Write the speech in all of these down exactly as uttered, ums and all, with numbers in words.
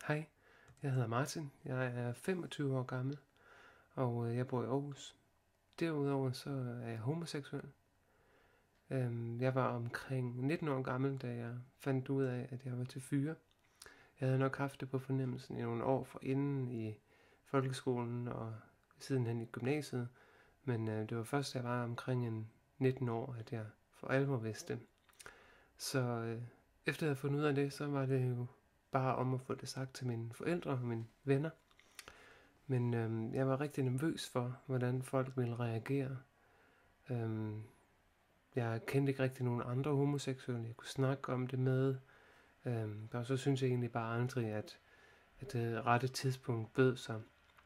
Hej, jeg hedder Martin. Jeg er femogtyve år gammel, og øh, jeg bor i Aarhus. Derudover så er jeg homoseksuel. Øhm, Jeg var omkring nitten år gammel, da jeg fandt ud af, at jeg var til fyre. Jeg havde nok haft det på fornemmelsen i nogle år forinden i folkeskolen og sidenhen i gymnasiet. Men øh, det var først, da jeg var omkring en nitten år, at jeg for alvor vidste det. Så øh, efter jeg havde fundet ud af det, så var det jo bare om at få det sagt til mine forældre og mine venner. Men øhm, jeg var rigtig nervøs for, hvordan folk ville reagere. Øhm, jeg kendte ikke rigtig nogen andre homoseksuelle, jeg kunne snakke om det med. Øhm, og så synes jeg egentlig bare aldrig, at, at det rette tidspunkt bød sig.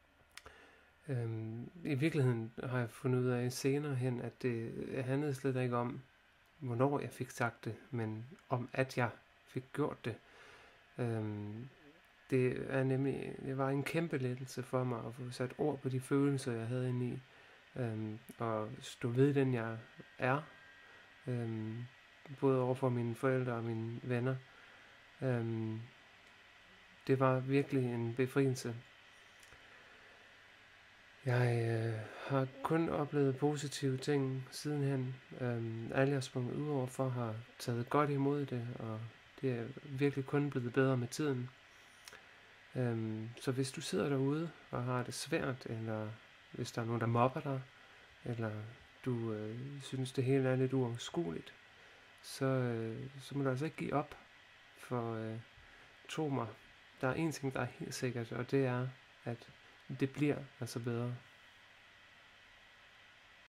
Øhm, I virkeligheden har jeg fundet ud af senere hen, at det handlede slet ikke om, hvornår jeg fik sagt det, men om at jeg fik gjort det. Øhm, Det er nemlig, det var en kæmpe lettelse for mig at få sat ord på de følelser, jeg havde inde i. Øhm, og stå ved den, jeg er. Øhm, både over for mine forældre og mine venner. Øhm, det var virkelig en befrielse. Jeg øh, har kun oplevet positive ting sidenhen. Øhm, alle jeg har sprunget ud over for har taget godt imod det, og det er virkelig kun blevet bedre med tiden. Øhm, så hvis du sidder derude og har det svært, eller hvis der er nogen, der mobber dig, eller du øh, synes, det hele er lidt uoverskueligt, så, øh, så må du altså ikke give op. For øh, tro mig, der er en ting, der er helt sikkert, og det er, at det bliver altså bedre.